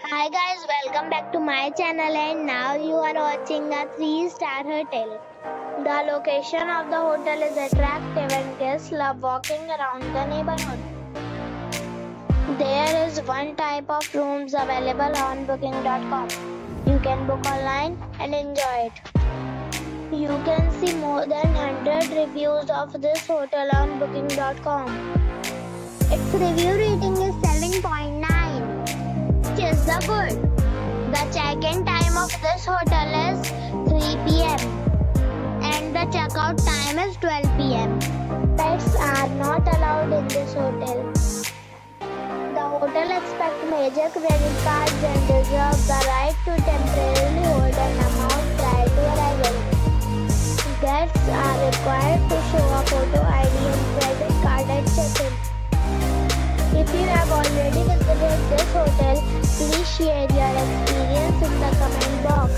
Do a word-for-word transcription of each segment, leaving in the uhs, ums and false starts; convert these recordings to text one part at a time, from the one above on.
Hi guys, welcome back to my channel and now you are watching a three star hotel. The location of the hotel is attractive and guests love walking around the neighborhood. There is one type of rooms available on booking dot com. You can book online and enjoy it. You can see more than one hundred reviews of this hotel on booking dot com. Its review rating is seven point nine. Is the good. The check-in time of this hotel is three p m and the checkout time is twelve p m Pets are not allowed in this hotel. The hotel expects major credit cards and reserves the right to temporarily hold an amount prior to arrival. Guests are required to show a photo I D and credit card at check-in. If you have already visited this hotel, please share your experience in the comment box.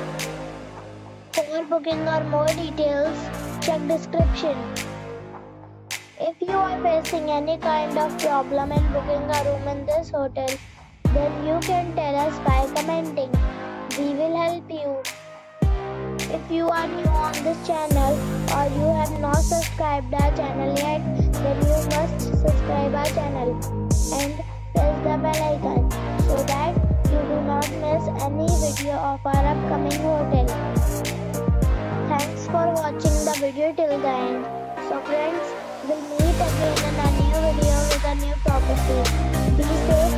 For booking or more details, check description. If you are facing any kind of problem in booking a room in this hotel, then you can tell us by commenting. We will help you. If you are new on this channel or you have not subscribed our channel yet, then you must subscribe our channel and press the bell icon so that you do not miss any video of our upcoming hotel. Thanks for watching the video till the end. So friends, we'll meet again in a new video with a new property. Be safe